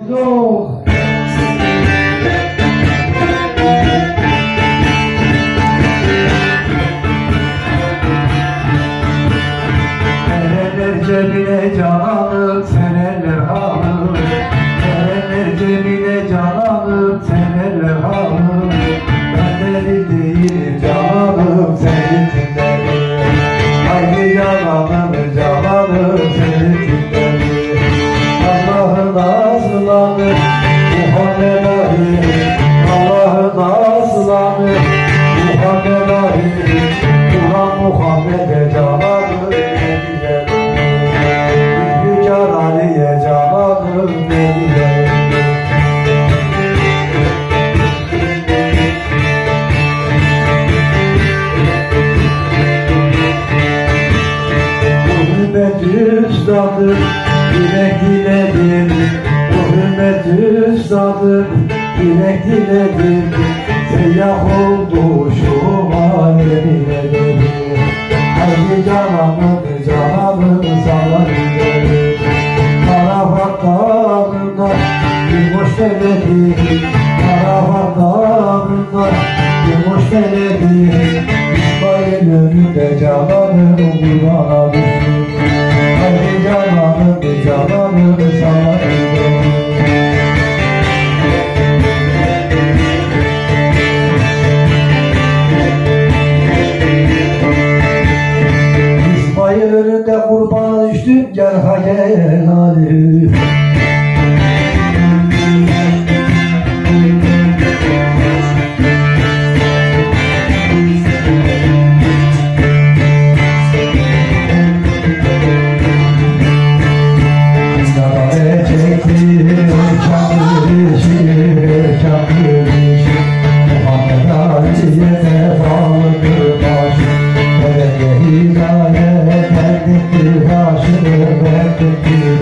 Yok. Erenler cebine can alıp senerler halı. Erenler cebine can alıp senerler halı. Ben deli değilim can alıp seni dinlerim. Haydi can alıp can alıp seni dinlerim. Allah'ın aslanı Muhammed Ali. Allah'ın aslanı Muhammed Ali. Ulan Muhammed'e can alıp Ali'ye cananım dediler. Bu hürmet üstadır, direk diledim. Bu hürmet üstadır, direk diledim. Seyyah oldu şu alemine dedim. Haydi cananım, cananım sana gidelim. Arafat dağında yumuş deledi. Arafat dağında yumuş deledi. İsmail önünde cananım kurana düştü. Haydi cananım cananım sana gidelim. İsmail önünde kurbana düştüm, gel ha gel hadi. Çekti, çakır, çekti, çakır.